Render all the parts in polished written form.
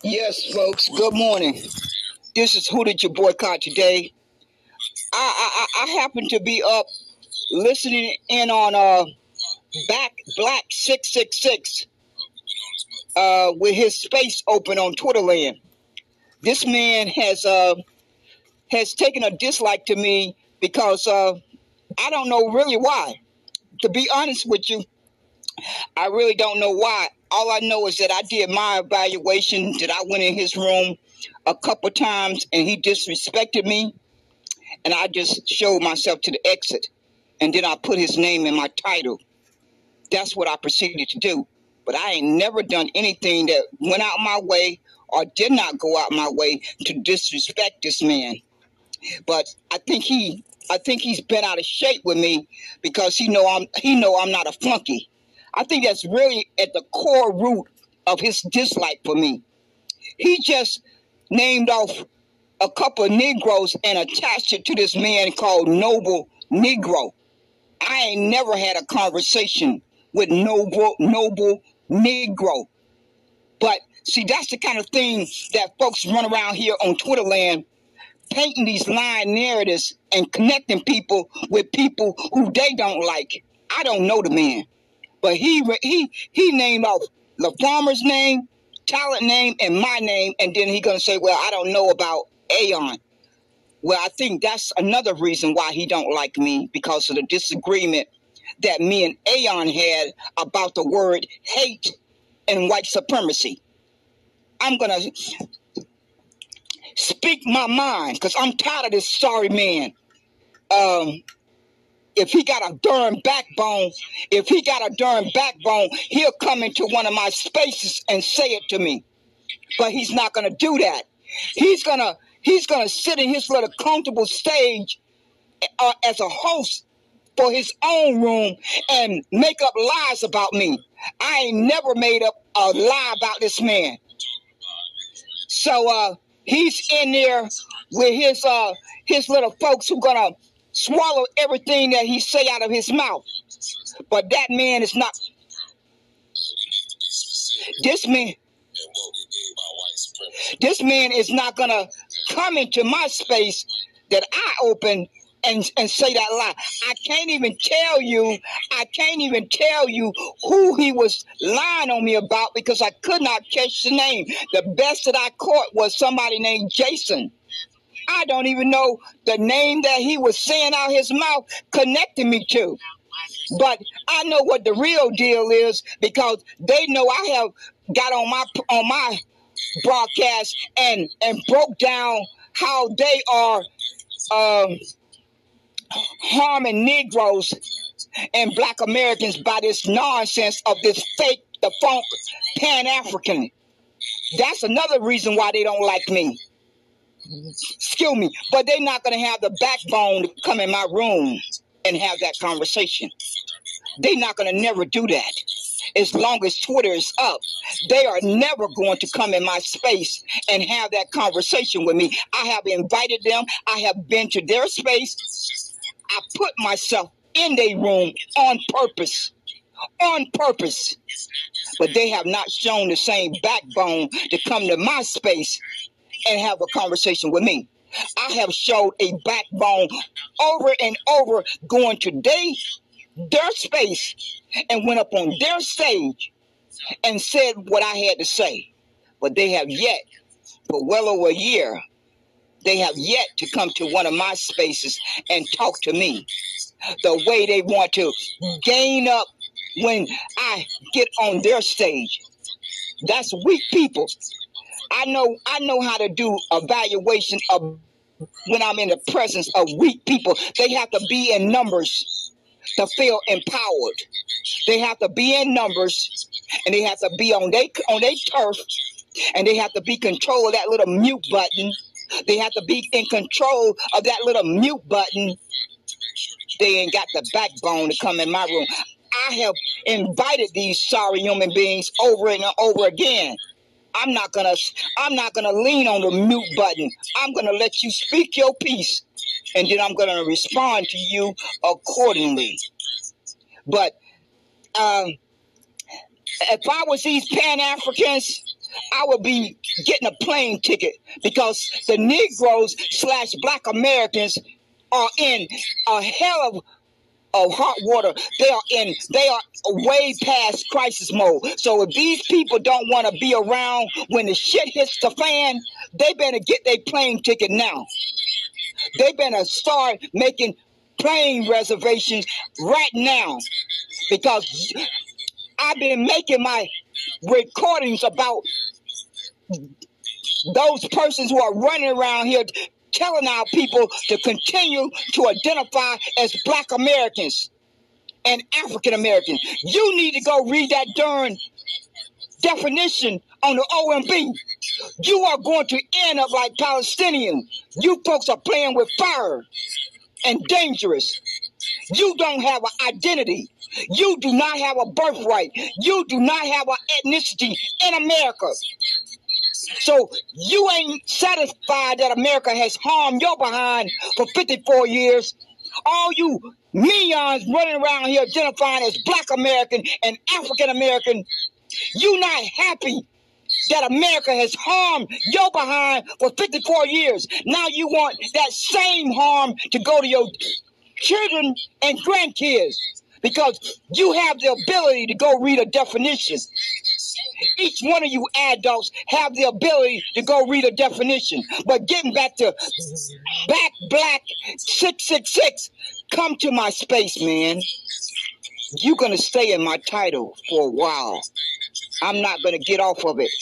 Yes, folks. Good morning. This is Who Did You Boycott today? I happen to be up listening in on BackBlack666 with his space open on Twitterland. This man has taken a dislike to me because I don't know really why. To be honest with you, I really don't know why. All I know is that I did my evaluation, that I went in his room a couple times and he disrespected me, and I just showed myself to the exit, and then I put his name in my title. That's what I proceeded to do. But I ain't never done anything that went out my way or did not go out my way to disrespect this man. But I think he's been out of shape with me because he know I'm not a flunky. I think that's really at the core root of his dislike for me. He just named off a couple of Negroes and attached it to this man called Noble Negro. I ain't never had a conversation with Noble Negro. But see, that's the kind of thing that folks run around here on Twitterland, painting these lying narratives and connecting people with people who they don't like. I don't know the man. But he named off the farmer's name, talent name, and my name, and then he gonna say, well, I don't know about Aeon. Well, I think that's another reason why he don't like me, because of the disagreement that me and Aeon had about the word hate and white supremacy. I'm gonna speak my mind, because I'm tired of this sorry man. If he got a darn backbone, he'll come into one of my spaces and say it to me. But he's not going to do that. He's gonna sit in his little comfortable stage as a host for his own room and make up lies about me. I ain't never made up a lie about this man. So he's in there with his little folks who gonna swallow everything that he say out of his mouth. But that man is not. This man is not gonna come into my space that I open and say that lie. I can't even tell you who he was lying on me about, because I could not catch the name. The best that I caught was somebody named Jason. I don't even know the name that he was saying out his mouth connecting me to. But I know what the real deal is, because they know I have got on my broadcast and broke down how they are harming Negroes and Black Americans by this nonsense of this fake, the funk Pan-African. That's another reason why they don't like me. Excuse me, but they're not going to have the backbone to come in my room and have that conversation. They're not going to never do that. As long as Twitter is up, they are never going to come in my space and have that conversation with me. I have invited them. I have been to their space. I put myself in their room on purpose. But they have not shown the same backbone to come to my space and have a conversation with me. I have showed a backbone over and over, going to their space and went up on their stage and said what I had to say. But they have yet, for well over a year, they have yet to come to one of my spaces and talk to me the way they want to gain up when I get on their stage. That's weak people. I know how to do evaluation of when I'm in the presence of weak people. They have to be in numbers to feel empowered. They have to be in numbers, and they have to be on their turf, and they have to be control of that little mute button. They have to be in control of that little mute button. They ain't got the backbone to come in my room. I have invited these sorry human beings over and over again. I'm not gonna lean on the mute button. I'm gonna let you speak your piece, and then I'm gonna respond to you accordingly. But if I was these Pan-Africans, I would be getting a plane ticket because the Negroes / Black Americans are in a hell of hot water. They are way past crisis mode. So if these people don't want to be around when the shit hits the fan, they better get their plane ticket now. They better start making plane reservations right now, because I've been making my recordings about those persons who are running around here telling our people to continue to identify as Black Americans and African Americans. You need to go read that darn definition on the OMB. You are going to end up like Palestinians. You folks are playing with fire and dangerous. You don't have an identity. You do not have a birthright. You do not have an ethnicity in America. So you ain't satisfied that America has harmed your behind for 54 years. All you millions running around here identifying as Black American and African American, you not happy that America has harmed your behind for 54 years. Now you want that same harm to go to your children and grandkids because you have the ability to go read a definition. Each one of you adults have the ability to go read a definition. But getting back to BackBlack666, come to my space, man. You're going to stay in my title for a while. I'm not going to get off of it.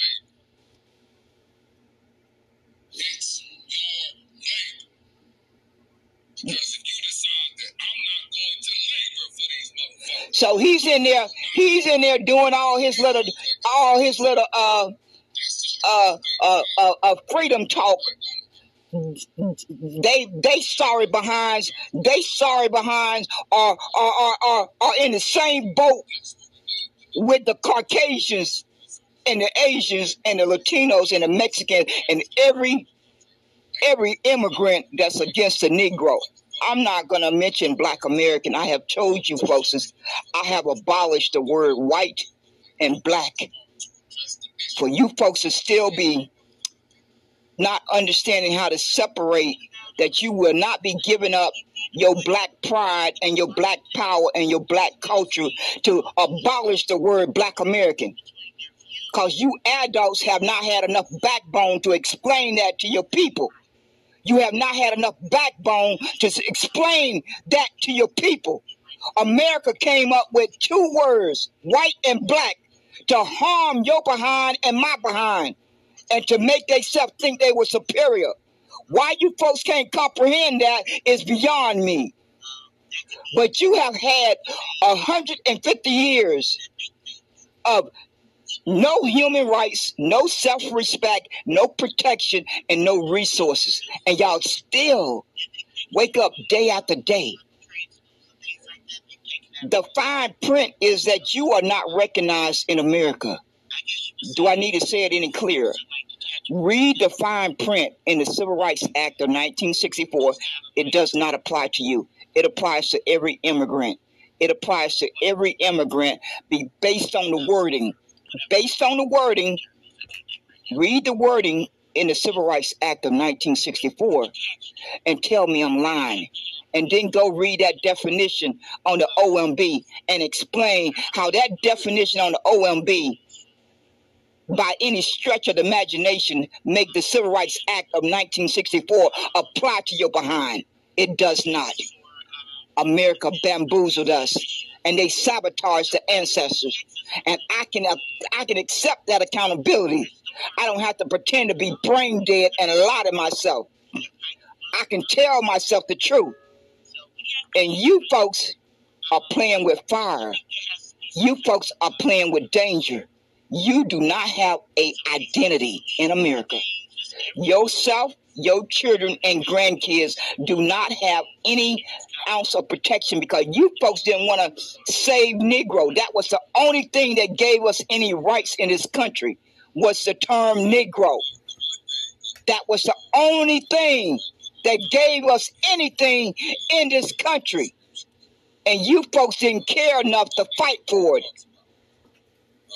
So he's in there doing all his little freedom talk. They sorry behinds are in the same boat with the Caucasians and the Asians and the Latinos and the Mexicans and every immigrant that's against the Negro. I'm not going to mention Black American. I have told you folks, I have abolished the word white and black. For you folks to still be not understanding how to separate, that you will not be giving up your black pride and your black power and your black culture to abolish the word Black American. Because you adults have not had enough backbone to explain that to your people. You have not had enough backbone to explain that to your people. America came up with two words, white and black, to harm your behind and my behind, and to make themselves think they were superior. Why you folks can't comprehend that is beyond me. But you have had 150 years of no human rights, no self-respect, no protection, and no resources. And y'all still wake up day after day. The fine print is that you are not recognized in America. Do I need to say it any clearer? Read the fine print in the Civil Rights Act of 1964. It does not apply to you. It applies to every immigrant. It applies to every immigrant based on the wording. Based on the wording, read the wording in the Civil Rights Act of 1964 and tell me I'm lying. And then go read that definition on the OMB and explain how that definition on the OMB, by any stretch of the imagination, make the Civil Rights Act of 1964 apply to your behind. It does not. America bamboozled us, and they sabotaged the ancestors. And I can accept that accountability. I don't have to pretend to be brain dead and lie to myself. I can tell myself the truth. And you folks are playing with fire. You folks are playing with danger. You do not have an identity in America. Yourself, your children, and grandkids do not have any ounce of protection because you folks didn't want to save Negro. That was the only thing that gave us any rights in this country, was the term Negro. That was the only thing that gave us anything in this country. And you folks didn't care enough to fight for it.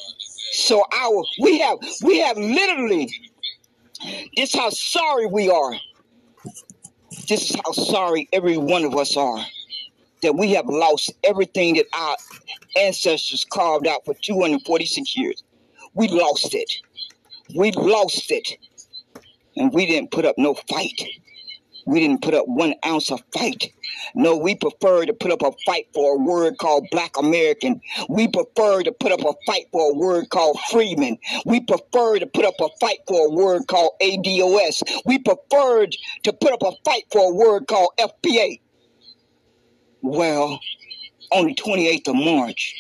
So we have literally, this is how sorry we are. This is how sorry every one of us are, that we have lost everything that our ancestors carved out for 246 years. We lost it. We lost it. And we didn't put up no fight. We didn't put up 1 ounce of fight. No, we prefer to put up a fight for a word called Black American. We prefer to put up a fight for a word called Freeman. We prefer to put up a fight for a word called ADOS. We preferred to put up a fight for a word called FPA. Well, on the 28th of March,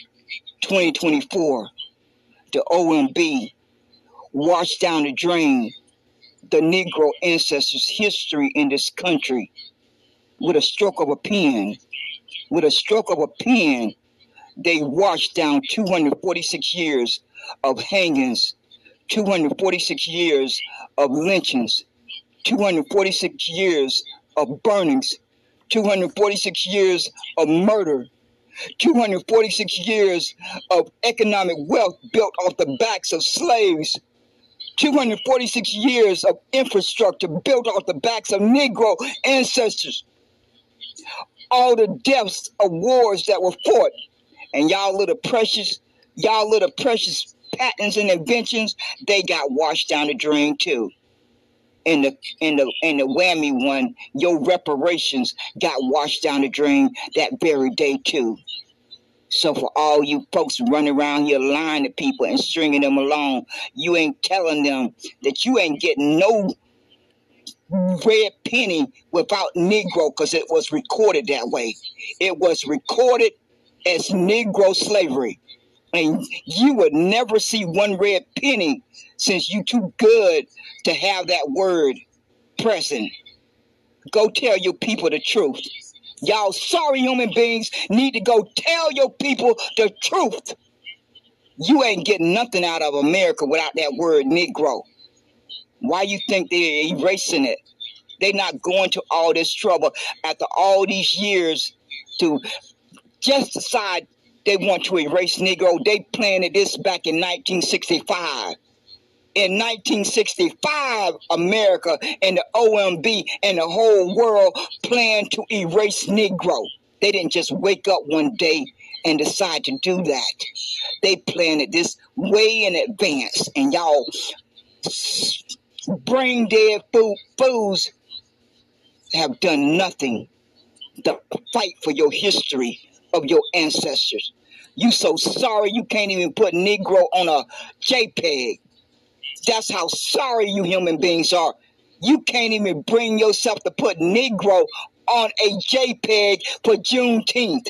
2024, the OMB washed down the drain the Negro ancestors' history in this country with a stroke of a pen. With a stroke of a pen, they washed down 246 years of hangings, 246 years of lynchings, 246 years of burnings, 246 years of murder, 246 years of economic wealth built off the backs of slaves, 246 years of infrastructure built off the backs of Negro ancestors. All the deaths of wars that were fought, and y'all little precious patents and inventions, they got washed down the drain too. And the whammy one, your reparations got washed down the drain that very day too. So for all you folks running around here lying to people and stringing them along, you ain't telling them that you ain't getting no red penny without Negro, because it was recorded that way. It was recorded as Negro slavery. And you would never see 1 red penny since you too good to have that word present. Go tell your people the truth. Y'all sorry human beings need to go tell your people the truth. You ain't getting nothing out of America without that word Negro. Why you think they're erasing it? They're not going to all this trouble after all these years to just decide they want to erase Negro. They planned this back in 1965. In 1965, America and the OMB and the whole world planned to erase Negro. They didn't just wake up one day and decide to do that. They planned this way in advance. And y'all brain dead fools have done nothing to fight for your history of your ancestors. You so sorry you can't even put Negro on a JPEG. That's how sorry you human beings are. You can't even bring yourself to put Negro on a JPEG for Juneteenth.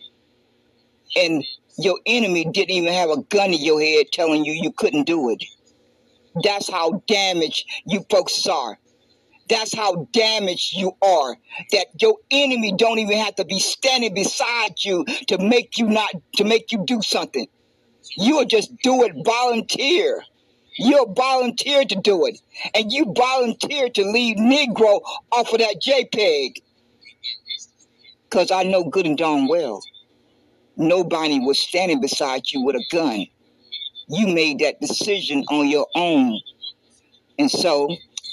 And your enemy didn't even have a gun in your head telling you you couldn't do it. That's how damaged you folks are. That's how damaged you are. That your enemy don't even have to be standing beside you to make you do something. You'll just do it volunteer. You'll volunteer to do it. And you volunteer to leave Negro off of that JPEG. Because I know good and darn well, nobody was standing beside you with a gun. You made that decision on your own. And so,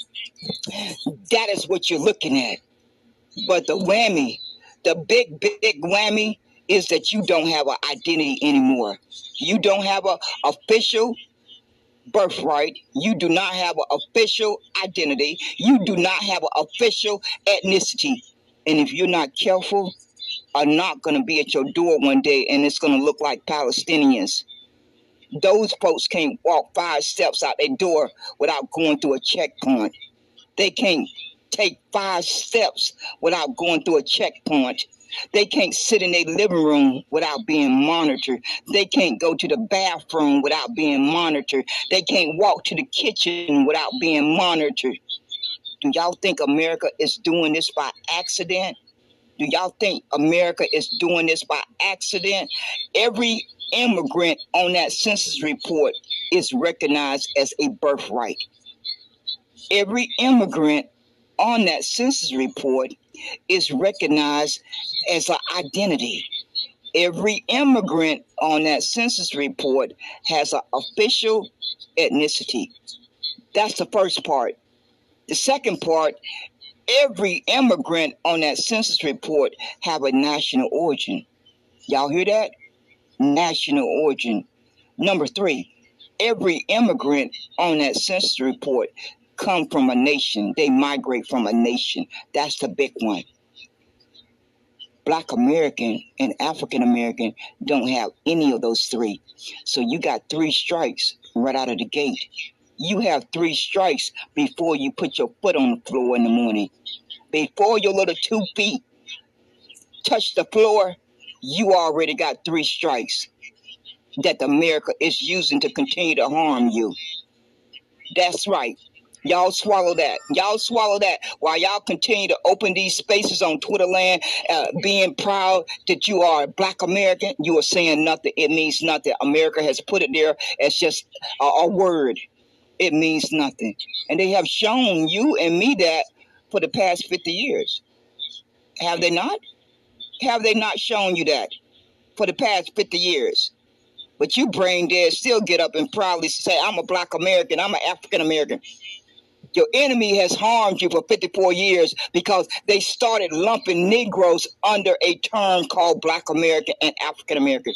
that is what you're looking at. But the whammy, the big whammy, is that you don't have an identity anymore. You don't have an official birthright. You do not have an official identity. You do not have an official ethnicity. And if you're not careful, are not going to be at your door one day and it's going to look like Palestinians. Those folks can't walk 5 steps out their door without going through a checkpoint. They can't take 5 steps without going through a checkpoint. They can't sit in their living room without being monitored. They can't go to the bathroom without being monitored. They can't walk to the kitchen without being monitored. Do y'all think America is doing this by accident? Do y'all think America is doing this by accident? Every immigrant on that census report is recognized as a birthright. Every immigrant on that census report is recognized as an identity. Every immigrant on that census report has an official ethnicity. That's the first part. The second part, every immigrant on that census report have a national origin. Y'all hear that? National origin. Number 3, every immigrant on that census report come from a nation. They migrate from a nation. That's the big one. Black American and African American don't have any of those 3. So you got 3 strikes right out of the gate. You have 3 strikes before you put your foot on the floor in the morning. Before your little 2 feet touch the floor, you already got 3 strikes that America is using to continue to harm you. That's right. Y'all swallow that. Y'all swallow that while y'all continue to open these spaces on Twitter land, being proud that you are a Black American. You are saying nothing. It means nothing. America has put it there as just a word. It means nothing. And they have shown you and me that for the past 50 years. Have they not? Have they not shown you that for the past 50 years? But you brain dead still get up and proudly say, I'm a Black American, I'm an African American. Your enemy has harmed you for 54 years because they started lumping Negroes under a term called Black American and African American.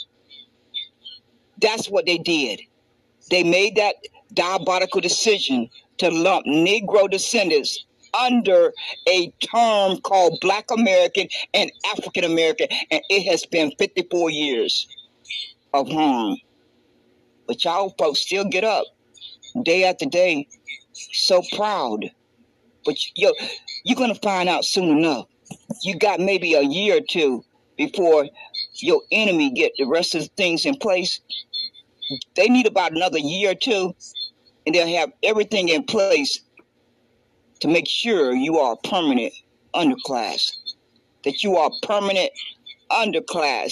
That's what they did. They made that diabolical decision to lump Negro descendants under a term called Black American and African American, and it has been 54 years of harm. But y'all folks still get up day after day, so proud. But you're going to find out soon enough. You got maybe a year or 2 before your enemy get the rest of the things in place. They need about another year or 2, and they'll have everything in place to make sure you are a permanent underclass, that you are a permanent underclass.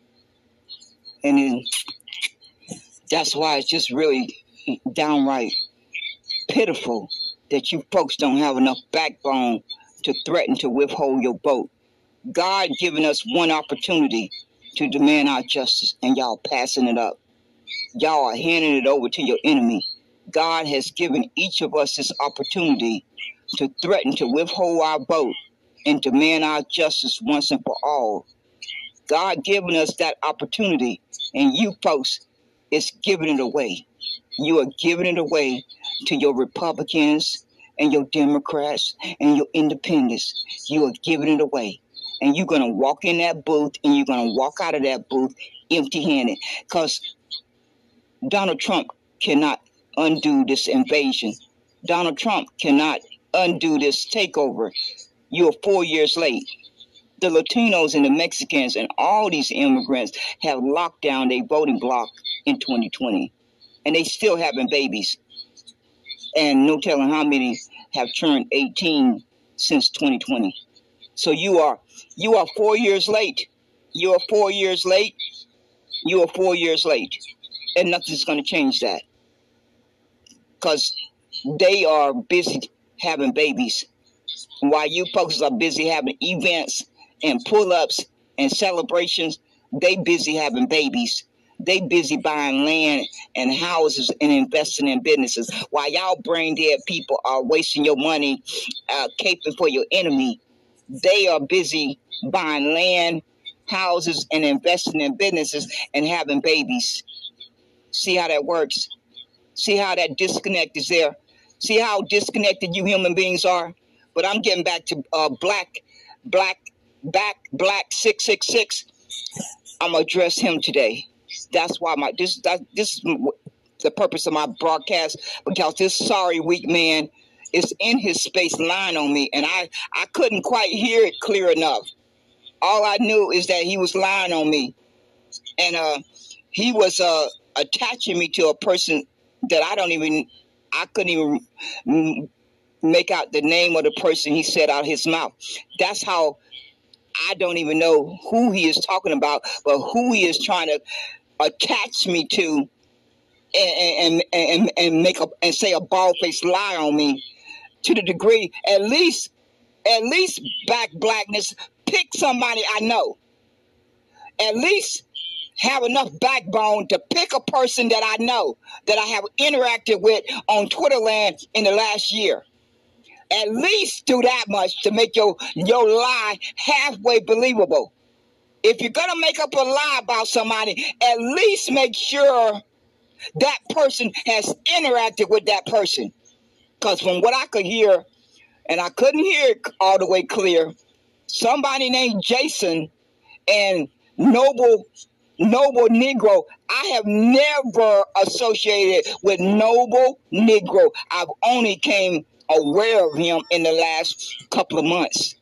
And then that's why it's just really downright pitiful that you folks don't have enough backbone to threaten to withhold your vote. God giving us one opportunity to demand our justice, and y'all passing it up. Y'all are handing it over to your enemy. God has given each of us this opportunity to threaten to withhold our vote and demand our justice once and for all. God giving us that opportunity, and you folks is giving it away. You are giving it away to your Republicans and your Democrats and your independents. You are giving it away. And you're going to walk in that booth and you're going to walk out of that booth empty-handed, because Donald Trump cannot undo this invasion. Donald Trump cannot undo this takeover. You're 4 years late. The Latinos and the Mexicans and all these immigrants have locked down their voting block in 2020. And they still having babies. And no telling how many have turned 18 since 2020. So you are 4 years late. You are 4 years late. You are 4 years late. And nothing's going to change that. Because they are busy having babies. While you folks are busy having events and pull-ups and celebrations, they busy having babies. They busy buying land and houses and investing in businesses. While y'all brain-dead people are wasting your money caping for your enemy, they are busy buying land, houses, and investing in businesses and having babies. See how that works? See how that disconnect is there? See how disconnected you human beings are? But I'm getting back to BackBlack666. I'm gonna address him today. That's why this is the purpose of my broadcast, because this sorry weak man is in his space lying on me, and I couldn't quite hear it clear enough. All I knew is that he was lying on me, and he was attaching me to a person that I couldn't even make out the name of the person he said out his mouth. That's how I don't even know who he is talking about, but who he is trying to attach me to and make up and say a bald-faced lie on me, to the degree at least back blackness, pick somebody I know At least have enough backbone to pick a person that I know, that I have interacted with on Twitter land in the last year. At least do that much to make your lie halfway believable. If you're going to make up a lie about somebody, at least make sure that person has interacted with that person. Because from what I could hear, and I couldn't hear it all the way clear, somebody named Jason and Noble Negro, I have never associated with Noble Negro. I've only came aware of him in the last couple of months.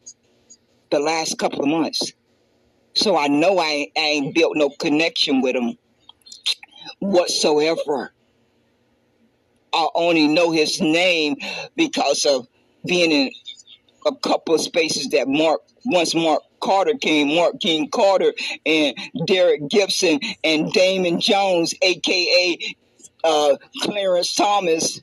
So I know I ain't built no connection with him whatsoever. I only know his name because of being in a couple of spaces that once Mark King Carter and Derek Gibson and Damon Jones, aka Clarence Thomas,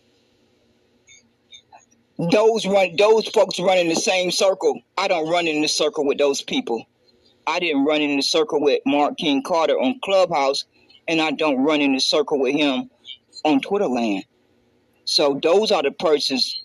those folks run in the same circle. I don't run in the circle with those people. I didn't run in the circle with Mark King Carter on Clubhouse, and I don't run in the circle with him on Twitter land. So those are the persons.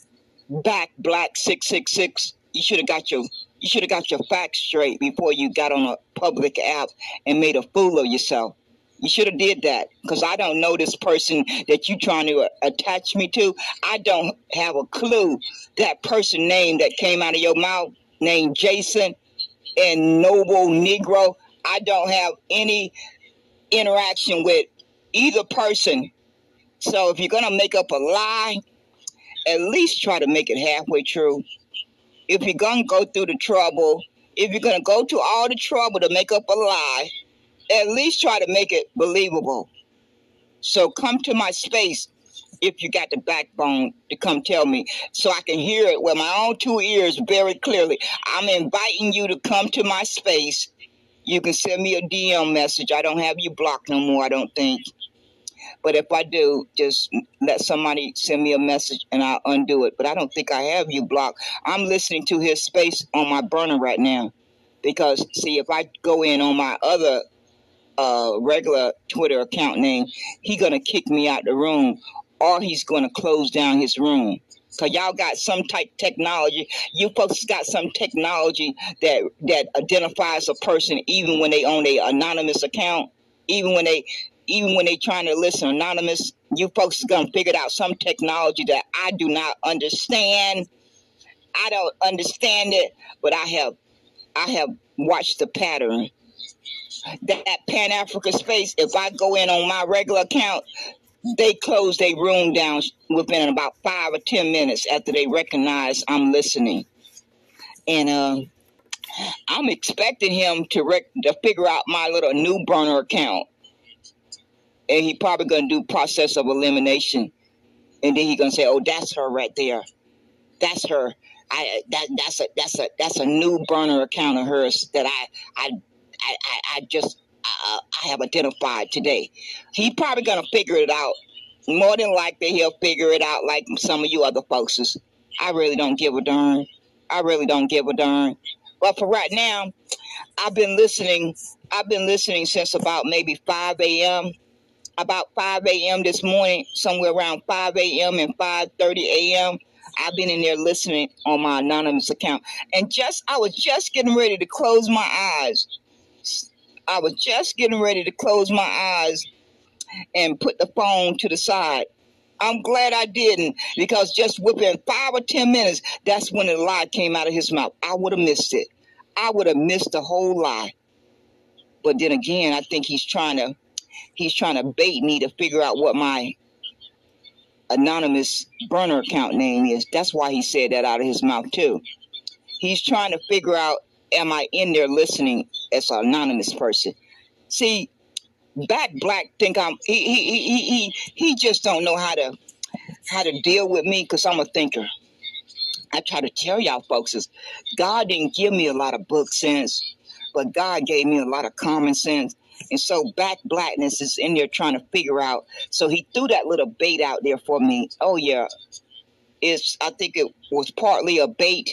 BackBlack666, you should have got your facts straight before you got on a public app and made a fool of yourself. You should have did that, because I don't know this person that you trying to attach me to. I don't have a clue. That person name that came out of your mouth, named Jason and Noble Negro, I don't have any interaction with either person. So if you're going to make up a lie, at least try to make it halfway true. If you're going to go through the trouble, if you're going to go to all the trouble to make up a lie, at least try to make it believable. So come to my space if you got the backbone to come tell me, so I can hear it with my own two ears very clearly. I'm inviting you to come to my space. You can send me a DM message. I don't have you blocked no more, I don't think. But if I do, just let somebody send me a message and I'll undo it. But I don't think I have you blocked. I'm listening to his space on my burner right now. Because, see, if I go in on my other regular Twitter account name, he's going to kick me out the room, or he's going to close down his room. Because y'all got some type of technology. You folks got some technology that identifies a person even when they own an anonymous account, even when they trying to listen anonymous. You folks is going to figure out some technology that I do not understand. I don't understand it, but I have watched the pattern. That Pan-Africa space, if I go in on my regular account, they close their room down within about 5 or 10 minutes after they recognize I'm listening. And I'm expecting him to figure out my little new burner account. And he probably going to do process of elimination. And then he going to say, oh, that's her right there. That's her. That's a new burner account of hers that I have identified today. He probably going to figure it out. More than likely, he'll figure it out like some of you other folks is. I really don't give a darn. But for right now, I've been listening since about maybe 5 a.m. About 5 a.m. this morning, somewhere around 5 a.m. and 5:30 a.m. I've been in there listening on my anonymous account. And I was just getting ready to close my eyes. And put the phone to the side. I'm glad I didn't, because just within 5 or 10 minutes, that's when the lie came out of his mouth. I would have missed it. I would have missed the whole lie. But then again, I think he's trying to bait me to figure out what my anonymous burner account name is. That's why he said that out of his mouth too. He's trying to figure out, am I in there listening as an anonymous person? See, BackBlack think he just don't know how to deal with me, because I'm a thinker. I try to tell y'all folks is God didn't give me a lot of book sense, but God gave me a lot of common sense. And so BackBlackness is in there trying to figure out. So he threw that little bait out there for me. Oh yeah, I think it was partly a bait,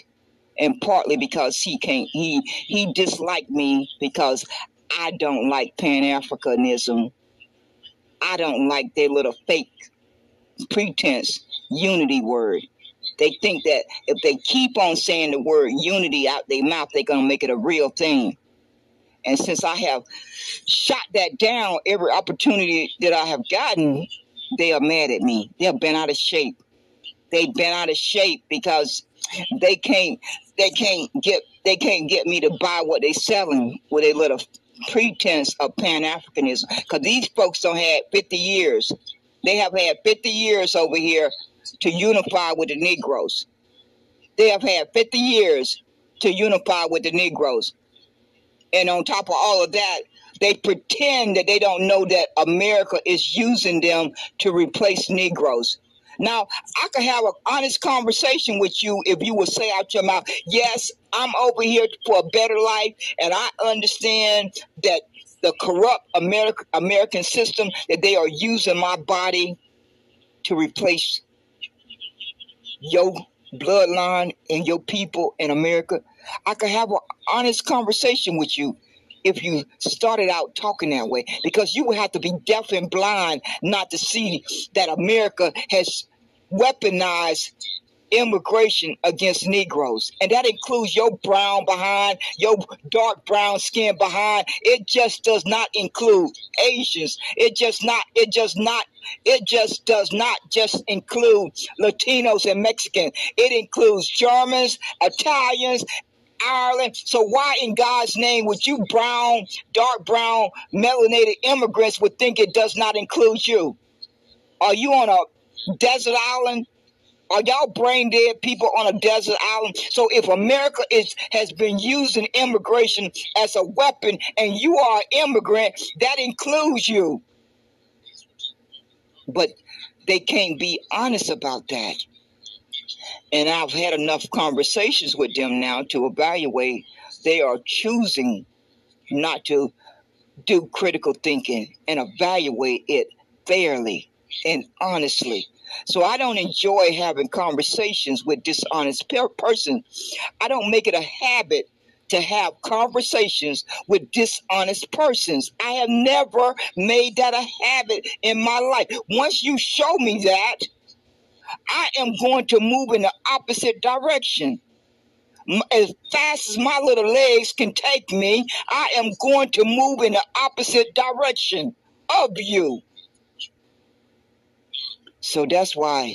and partly because he disliked me because I don't like Pan-Africanism. I don't like their little fake pretense unity word. They think that if they keep on saying the word unity out their mouth, they're going to make it a real thing. And since I have shot that down every opportunity that I have gotten, they are mad at me. They're bent out of shape. They've been out of shape because they can't get me to buy what they're selling with a little pretense of Pan-Africanism. Because these folks don't have 50 years. They have had 50 years over here to unify with the Negroes. They have had 50 years to unify with the Negroes. And on top of all of that, they pretend that they don't know that America is using them to replace Negroes. Now, I could have an honest conversation with you if you would say out your mouth, yes, I'm over here for a better life, and I understand that the corrupt American system, that they are using my body to replace your bloodline and your people in America. I could have an honest conversation with you if you started out talking that way, because you would have to be deaf and blind not to see that America has weaponized immigration against Negroes. And that includes your brown behind, your dark brown skin behind. It just does not include Asians. It just does not just include Latinos and Mexicans. It includes Germans, Italians, Ireland. So why in God's name would you brown, dark brown, melanated immigrants would think it does not include you? Are you on a desert island? Are y'all brain dead people on a desert island? So if America has been using immigration as a weapon and you are an immigrant, that includes you. But they can't be honest about that. And I've had enough conversations with them now to evaluate. They are choosing not to do critical thinking and evaluate it fairly and honestly. So I don't enjoy having conversations with dishonest person. I don't make it a habit to have conversations with dishonest persons. I have never made that a habit in my life. Once you show me that, I am going to move in the opposite direction. As fast as my little legs can take me, I am going to move in the opposite direction of you. So that's why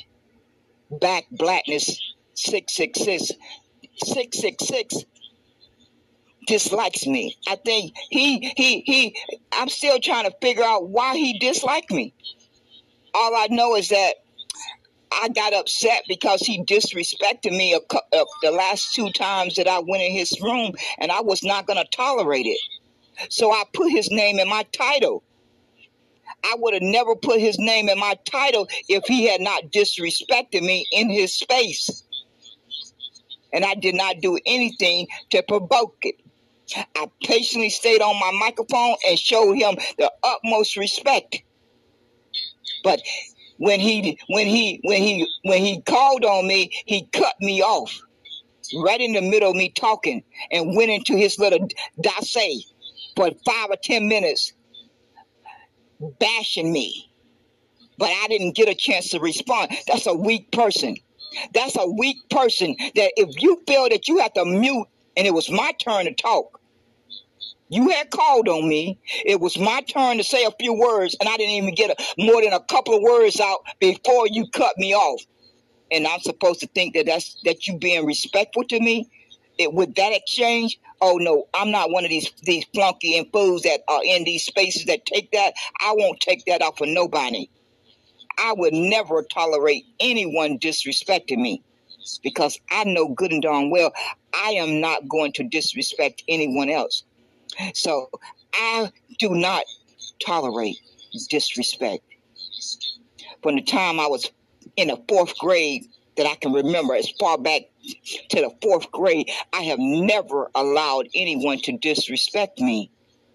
BackBlack666 dislikes me. I think I'm still trying to figure out why he disliked me. All I know is that I got upset because he disrespected me the last 2 times that I went in his room, and I was not going to tolerate it. So I put his name in my title. I would have never put his name in my title if he had not disrespected me in his space. And I did not do anything to provoke it. I patiently stayed on my microphone and showed him the utmost respect. But when he called on me, he cut me off right in the middle of me talking and went into his little dossier for 5 or 10 minutes bashing me. But I didn't get a chance to respond. That's a weak person. That's a weak person that if you feel that you have to mute, and it was my turn to talk. You had called on me. It was my turn to say a few words, and I didn't even get more than a couple of words out before you cut me off. And I'm supposed to think that you being respectful to me with that exchange? Oh no, I'm not one of these flunky and fools that are in these spaces that take that. I won't take that off of nobody. I would never tolerate anyone disrespecting me, because I know good and darn well I am not going to disrespect anyone else. So I do not tolerate disrespect. From the time I was in the 4th grade that I can remember, as far back to the 4th grade, I have never allowed anyone to disrespect me.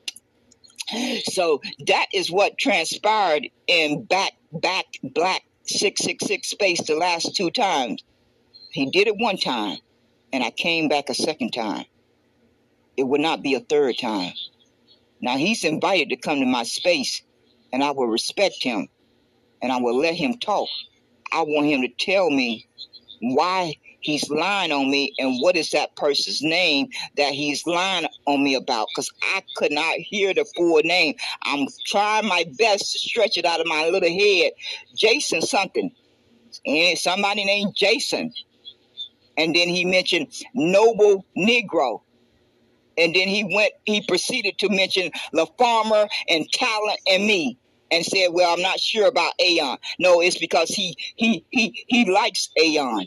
So that is what transpired in BackBlack666 space the last 2 times. He did it one time. and I came back a second time. It would not be a third time. Now he's invited to come to my space, and I will respect him, and I will let him talk. I want him to tell me why he's lying on me and what is that person's name that he's lying on me about, because I could not hear the full name. I'm trying my best to stretch it out of my little head. Jason something, and somebody named Jason. And then he mentioned Noble Negro. And then he proceeded to mention La Farmer and Talent and me, and said, well, I'm not sure about Aeon. No, it's because he likes Aeon.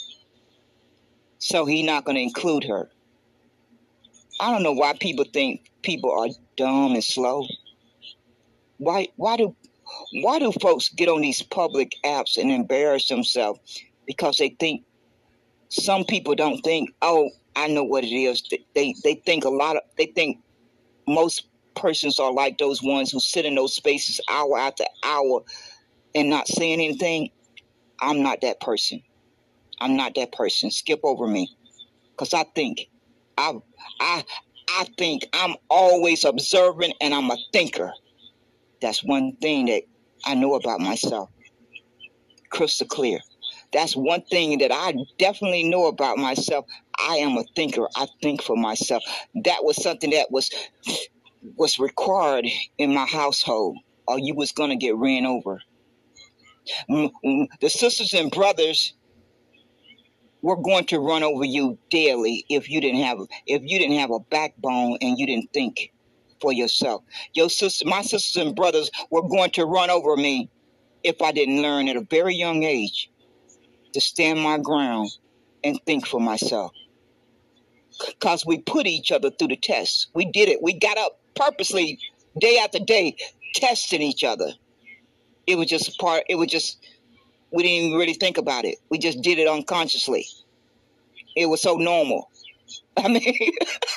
So he's not going to include her. I don't know why people think people are dumb and slow. Why do folks get on these public apps and embarrass themselves? Because they think some people don't think, oh, I know what it is. They think they think most persons are like those ones who sit in those spaces hour after hour and not saying anything. I'm not that person. I'm not that person. Skip over me. Because I think I'm always observant, and I'm a thinker. That's one thing that I know about myself. Crystal clear. That's one thing that I definitely know about myself. I am a thinker. I think for myself. That was something that was required in my household, or you was going to get ran over. The sisters and brothers were going to run over you daily if you didn't have a backbone and you didn't think for yourself. My sisters and brothers were going to run over me if I didn't learn at a very young age to stand my ground and think for myself. Because we put each other through the test. We did it. We got up purposely day after day testing each other. It was just we didn't even really think about it. We just did it unconsciously. It was so normal. I mean,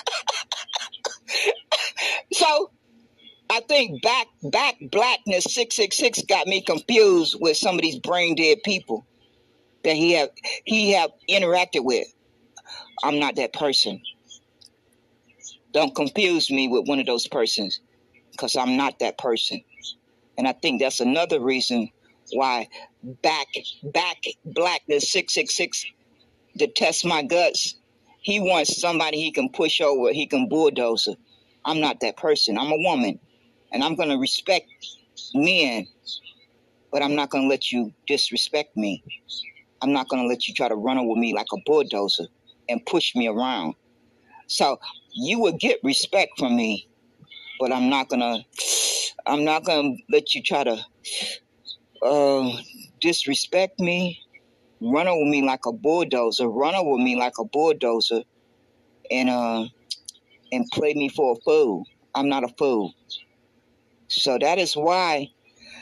so I think BackBlack666 got me confused with some of these brain dead people that he have interacted with. I'm not that person. Don't confuse me with one of those persons, because I'm not that person. And I think that's another reason why BackBlack666 to test my guts. He wants somebody he can push over, he can bulldoze her. I'm not that person. I'm a woman, and I'm going to respect men, but I'm not going to let you disrespect me. I'm not going to let you try to run over me like a bulldozer and push me around. So you will get respect from me, but I'm not gonna let you try to disrespect me, run over me like a bulldozer, and play me for a fool. I'm not a fool. So that is why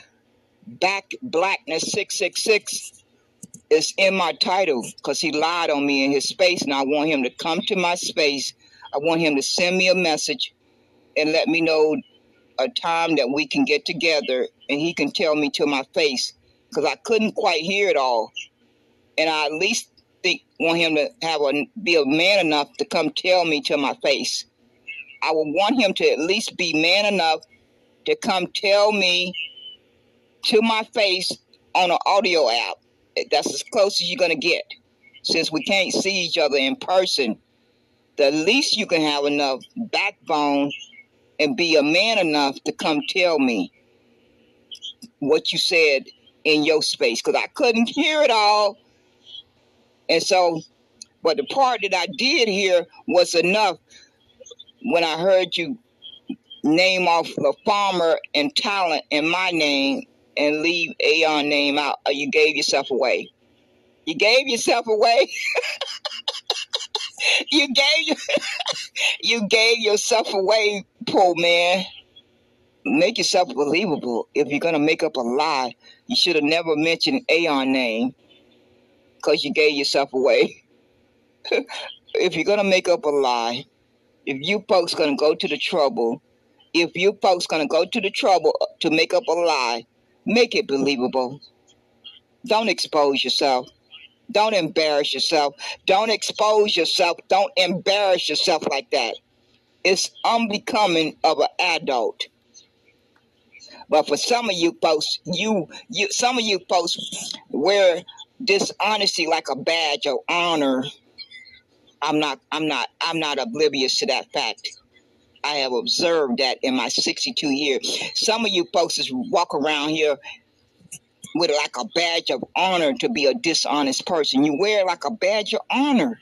BackBlack666 is in my title, because he lied on me in his space, and I want him to come to my space. I want him to send me a message and let me know a time that we can get together and he can tell me to my face, because I couldn't quite hear it all. And I at least want him to be a man enough to come tell me to my face. I would want him to at least be man enough to come tell me to my face on an audio app. That's as close as you're going to get. Since we can't see each other in person, the least you can have enough backbone and be a man enough to come tell me what you said in your space, because I couldn't hear it all. And so, but the part that I did hear was enough. When I heard you name off the farmer and talent in my name and leave Aeon name out, you gave yourself away. You gave yourself away. You gave yourself away, poor man. Make yourself believable. If you're gonna make up a lie, you should have never mentioned Aeon name, because you gave yourself away. If you're gonna make up a lie, if you folks gonna go to the trouble to make up a lie, make it believable. Don't expose yourself. Don't embarrass yourself. Don't expose yourself. Don't embarrass yourself like that. It's unbecoming of an adult. But for some of you folks, some of you folks wear dishonesty like a badge of honor. I'm not oblivious to that fact. I have observed that in my 62 years. Some of you folks just walk around here with like a badge of honor to be a dishonest person. You wear like a badge of honor.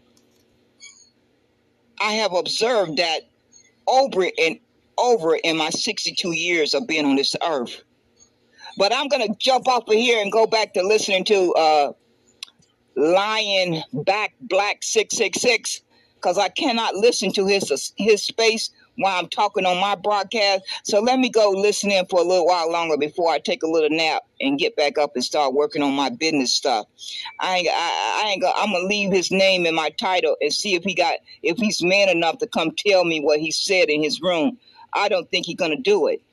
I have observed that over and over in my 62 years of being on this earth. But I'm going to jump off of here and go back to listening to lying BackBlack666, because I cannot listen to his space while I'm talking on my broadcast. So let me go listen in for a little while longer before I take a little nap and get back up and start working on my business stuff. I'm gonna leave his name in my title and see if he's man enough to come tell me what he said in his room. I don't think he's gonna do it.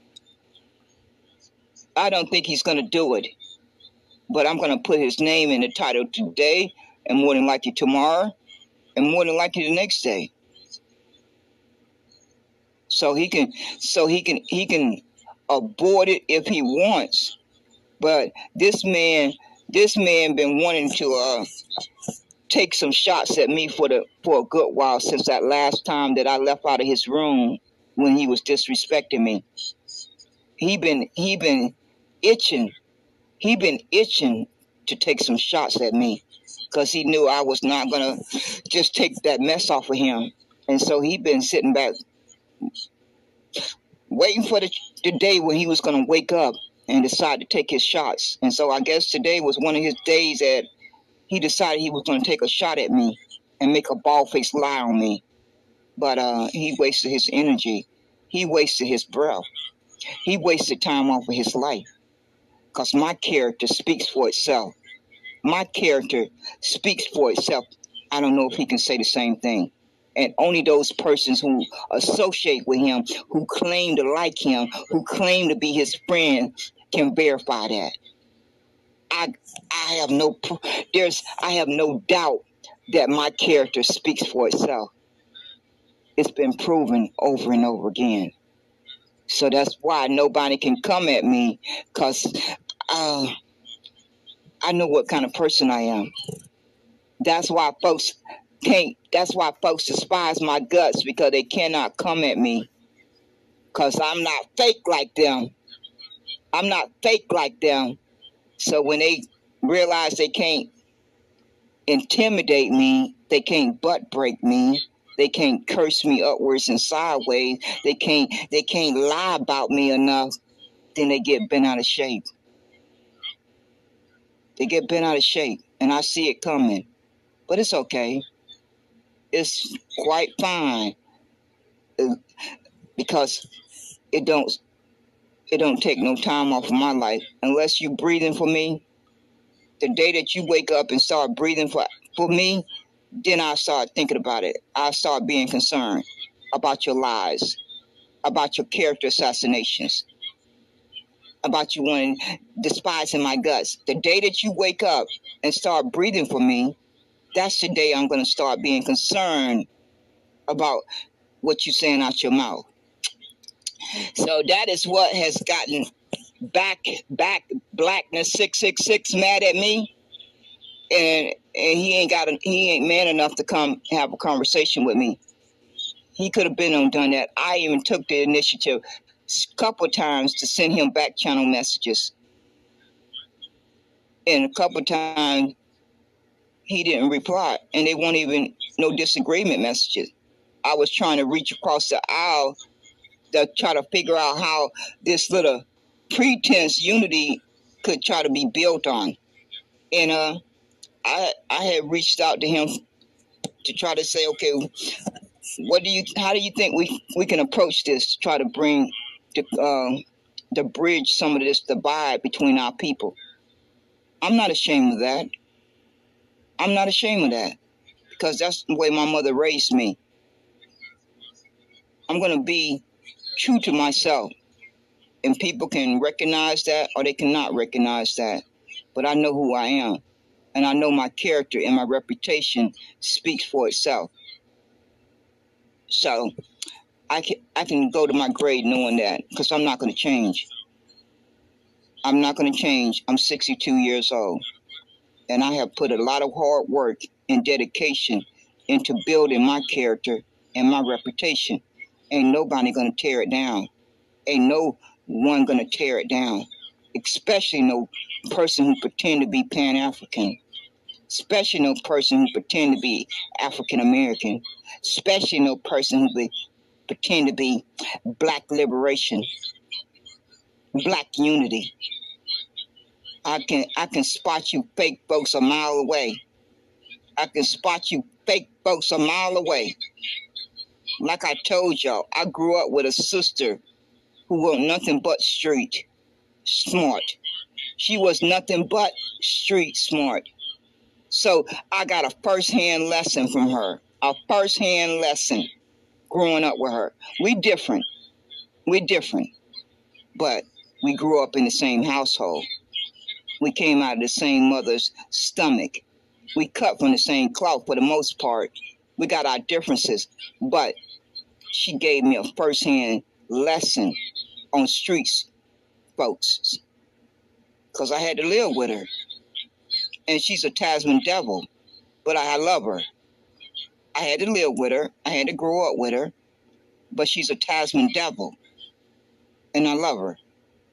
I don't think he's gonna do it. But I'm going to put his name in the title today, and more than likely tomorrow, and more than likely the next day. So he can abort it if he wants. But this man been wanting to take some shots at me for a good while, since that last time that I left out of his room when he was disrespecting me. He been itching. He been itching to take some shots at me, because he knew I was not going to just take that mess off of him. And so he been sitting back waiting for the day when he was going to wake up and decide to take his shots. And so I guess today was one of his days that he decided he was going to take a shot at me and make a bald-faced lie on me. But he wasted his energy. He wasted his breath. He wasted time off of his life. Because my character speaks for itself. My character speaks for itself. I don't know if he can say the same thing. And only those persons who associate with him, who claim to like him, who claim to be his friend, can verify that. I have no doubt that my character speaks for itself. It's been proven over and over again. So that's why nobody can come at me, because I know what kind of person I am. That's why folks despise my guts, because they cannot come at me, because I'm not fake like them. I'm not fake like them. So when they realize they can't intimidate me, they can't butt break me, they can't curse me upwards and sideways, they can't lie about me enough, then they get bent out of shape. They get bent out of shape, and I see it coming. But it's okay. It's quite fine, because it don't take no time off of my life. Unless you breathing for me, the day that you wake up and start breathing for me, then I'll start thinking about it. I'll start being concerned about your lies, about your character assassinations, about you despising my guts. The day that you wake up and start breathing for me, that's the day I'm going to start being concerned about what you're saying out your mouth. So that is what has gotten BackBlack666 mad at me, and he ain't man enough to come have a conversation with me. He could have been on done that. I even took the initiative a couple of times to send him back channel messages, and a couple of times he didn't reply, and they weren't even no disagreement messages. I was trying to reach across the aisle to try to figure out how this little pretense unity could try to be built on. And I had reached out to him to try to say, okay, how do you think we can approach this to try to bring to bridge some of this divide between our people? I'm not ashamed of that. I'm not ashamed of that, because that's the way my mother raised me. I'm going to be true to myself, and people can recognize that or they cannot recognize that, but I know who I am. And I know my character and my reputation speaks for itself. So I can go to my grave knowing that, because I'm not going to change. I'm not going to change. I'm 62 years old. And I have put a lot of hard work and dedication into building my character and my reputation. Ain't nobody going to tear it down. Ain't no one going to tear it down. Especially no person who pretend to be Pan-African. Especially no person who pretend to be African American. Especially no person who pretend to be Black liberation, Black unity. I can spot you fake folks a mile away. I can spot you fake folks a mile away. Like I told y'all, I grew up with a sister who was nothing but street smart. She was nothing but street smart. So I got a first-hand lesson from her. A first-hand lesson growing up with her. We different. We're different. But we grew up in the same household. We came out of the same mother's stomach. We cut from the same cloth for the most part. We got our differences. But she gave me a first-hand lesson on streets, folks. Because I had to live with her. And she's a Tasman devil. But I love her. I had to live with her. I had to grow up with her. But she's a Tasman devil. And I love her.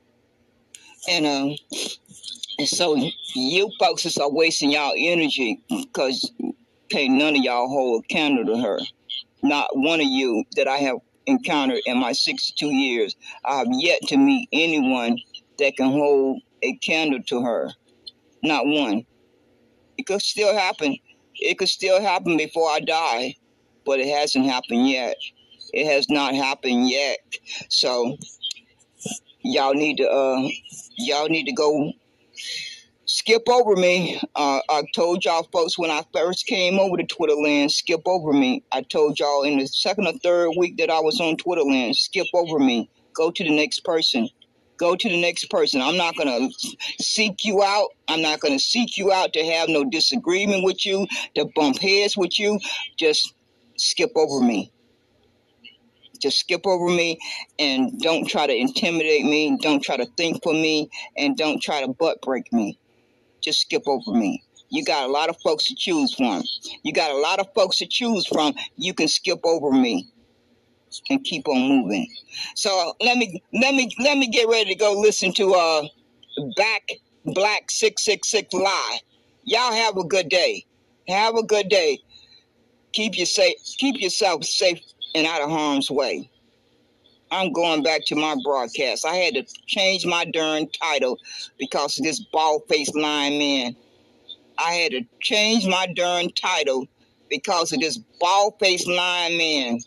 And so you folks are wasting y'all energy because can't none of y'all hold a candle to her. Not one of you that I have encountered in my 62 years. I have yet to meet anyone that can hold a candle to her. Not one. It could still happen. It could still happen before I die, but it hasn't happened yet. It has not happened yet. So y'all need to go skip over me. I told y'all folks when I first came over to Twitter land, skip over me. I told y'all in the second or third week that I was on Twitter land, skip over me. Go to the next person. Go to the next person. I'm not going to seek you out. I'm not going to seek you out to have no disagreement with you, to bump heads with you. Just skip over me. Just skip over me and don't try to intimidate me. Don't try to think for me and don't try to butt break me. Just skip over me. You got a lot of folks to choose from. You got a lot of folks to choose from. You can skip over me and keep on moving. So let me get ready to go listen to BackBlack666 live. Y'all have a good day. Have a good day. Keep yourself safe and out of harm's way. I'm going back to my broadcast. I had to change my darn title because of this bald-faced lying man. I had to change my darn title because of this bald-faced lying man.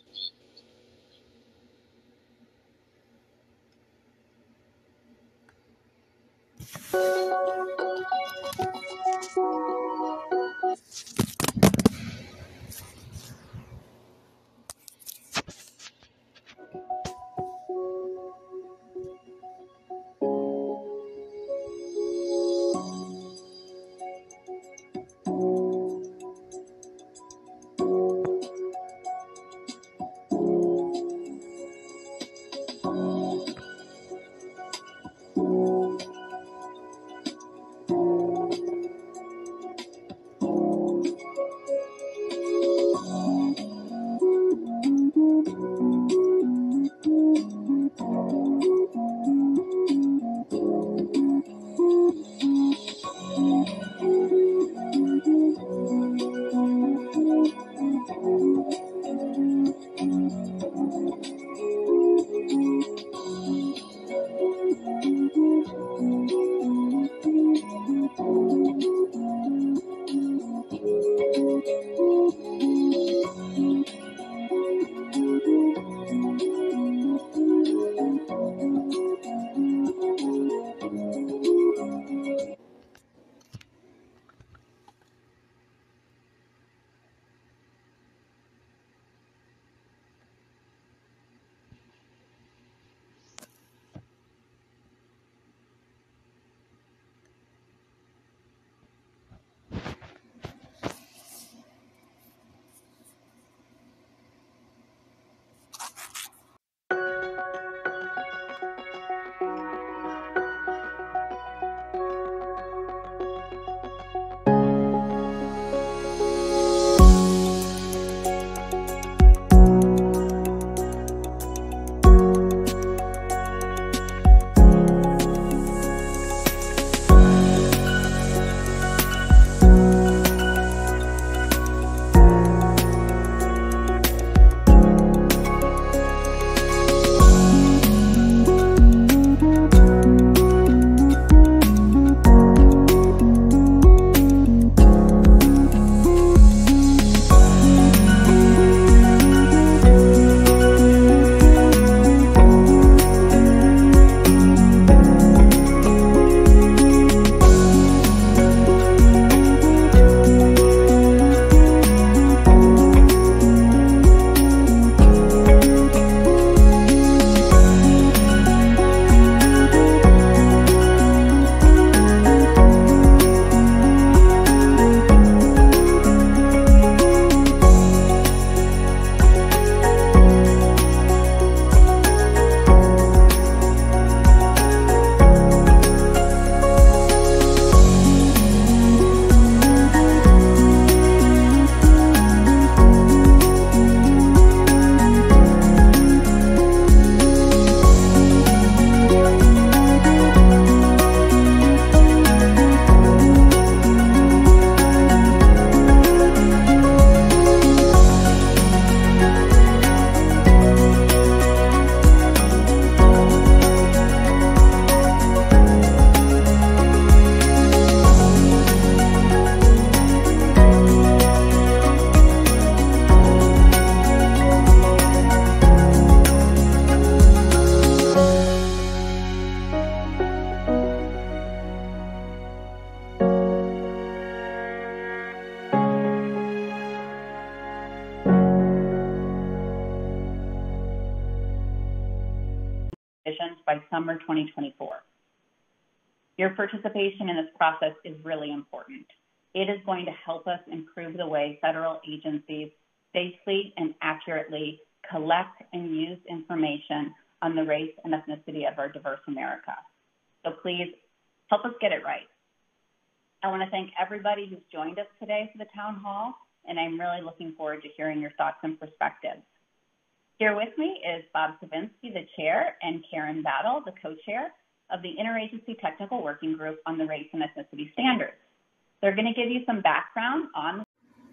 provisions by summer 2024. Your participation in this process is really important. It is going to help us improve the way federal agencies safely and accurately collect and use information on the race and ethnicity of our diverse America. So please help us get it right. I want to thank everybody who's joined us today for the town hall, and I'm really looking forward to hearing your thoughts and perspectives. Here with me is Bob Savinsky, the chair, and Karen Battle, the co-chair of the Interagency Technical Working Group on the Race and Ethnicity Standards. They're going to give you some background on.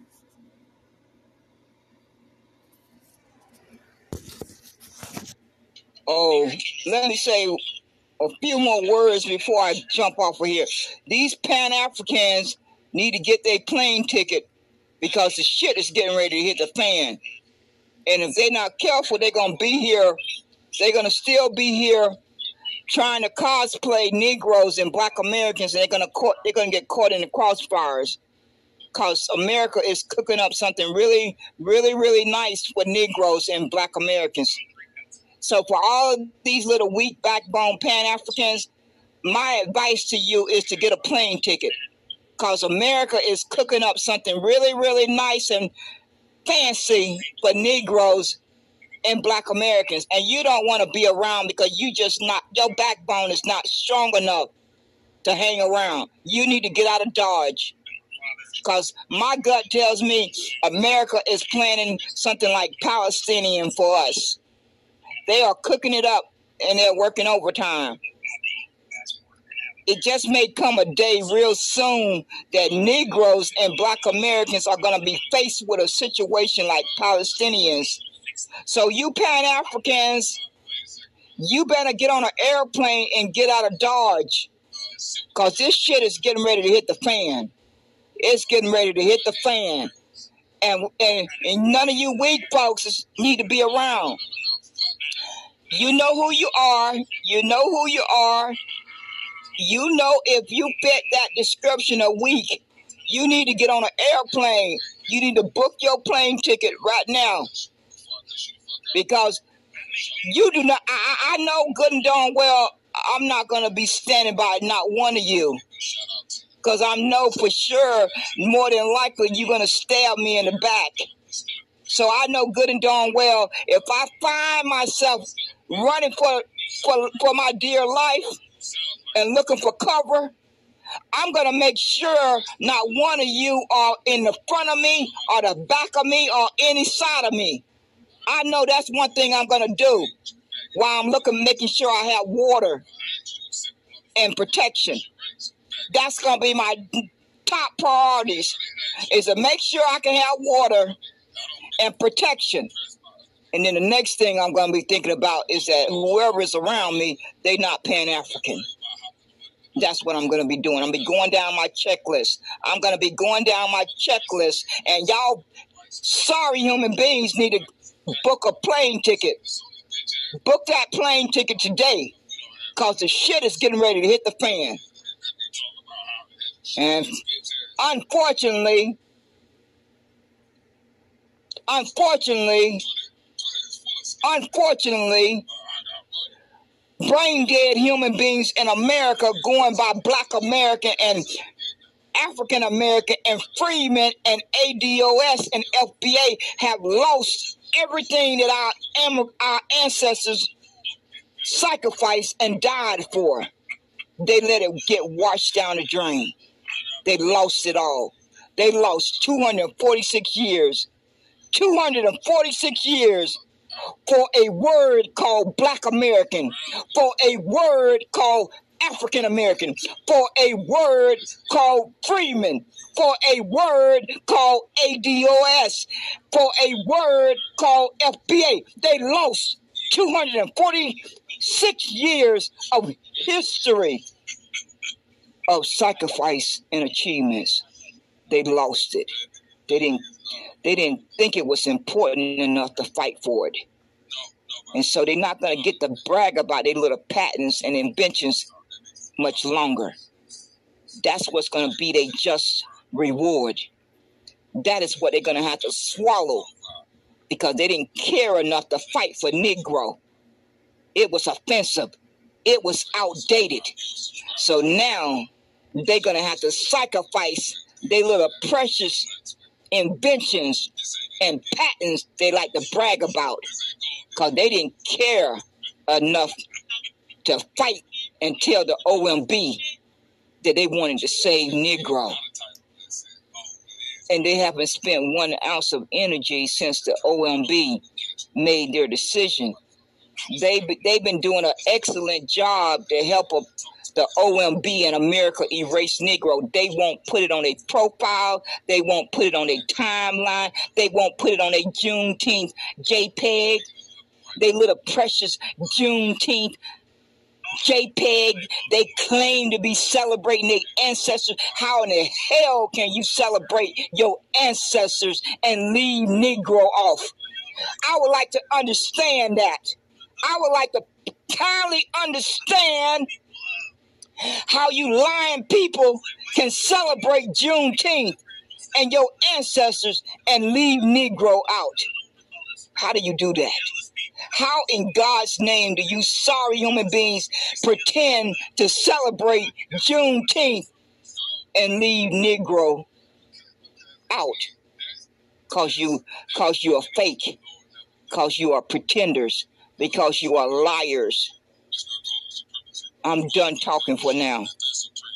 Oh, let me say a few more words before I jump off of here. These Pan-Africans need to get their plane ticket because the shit is getting ready to hit the fan. And if they're not careful, they're going to be here. They're going to still be here trying to cosplay Negroes and Black Americans, and they're going to get caught in the crossfires because America is cooking up something really, really, really nice for Negroes and Black Americans. So for all of these little weak backbone Pan-Africans, my advice to you is to get a plane ticket because America is cooking up something really, really nice and fancy for Negroes and Black Americans. And you don't want to be around because your backbone is not strong enough to hang around. You need to get out of Dodge because my gut tells me America is planning something like Palestinian for us. They are cooking it up and they're working overtime. It just may come a day real soon that Negroes and Black Americans are going to be faced with a situation like Palestinians. So you Pan-Africans, you better get on an airplane and get out of Dodge because this shit is getting ready to hit the fan. It's getting ready to hit the fan. And none of you weak folks need to be around. You know who you are. You know who you are. You know if you fit that description of weak, you need to get on an airplane. You need to book your plane ticket right now. Because you do not, I know good and darn well I'm not going to be standing by not one of you. Because I know for sure, more than likely, you're going to stab me in the back. So I know good and darn well, if I find myself running for my dear life and looking for cover, I'm going to make sure not one of you are in the front of me or the back of me or any side of me. I know that's one thing I'm going to do while I'm making sure I have water and protection. That's going to be my top priorities, is to make sure I can have water and protection. And then the next thing I'm going to be thinking about is that whoever is around me, they're not Pan-African. That's what I'm going to be doing. I'm going to be going down my checklist. I'm going to be going down my checklist. And y'all sorry human beings need to book a plane ticket. Book that plane ticket today because the shit is getting ready to hit the fan. And unfortunately, brain dead human beings in America going by Black American and African American and Freemen and ADOS and FBA have lost everything that our ancestors sacrificed and died for. They let it get washed down the drain. They lost it all. They lost 246 years. 246 years for a word called Black American, for a word called African American, for a word called Freeman, for a word called ADOS, for a word called FBA. They lost 246 years of history of sacrifice and achievements. They lost it. They didn't think it was important enough to fight for it. And so they're not going to get to brag about their little patents and inventions much longer. That's what's going to be their just reward. That is what they're going to have to swallow because they didn't care enough to fight for Negro. It was offensive. It was outdated. So now they're going to have to sacrifice their little precious inventions and patents they like to brag about, because they didn't care enough to fight and tell the OMB that they wanted to save Negro. And they haven't spent 1 ounce of energy since the OMB made their decision. They've been doing an excellent job to help the OMB in America erase Negro. They won't put it on a profile. They won't put it on a timeline. They won't put it on a Juneteenth JPEG. They little precious Juneteenth JPEG. They claim to be celebrating their ancestors. How in the hell can you celebrate your ancestors and leave Negro off? I would like to understand that. I would like to kindly understand how you lying people can celebrate Juneteenth and your ancestors and leave Negro out. How do you do that? How in God's name do you sorry human beings pretend to celebrate Juneteenth and leave Negro out? Because you are fake. Because you are pretenders. Because you are liars. I'm done talking for now.